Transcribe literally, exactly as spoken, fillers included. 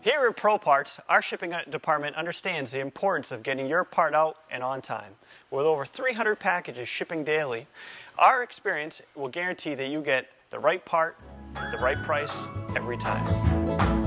Here at ProParts, our shipping department understands the importance of getting your part out and on time. With over three hundred packages shipping daily, our experience will guarantee that you get the right part, the right price, every time.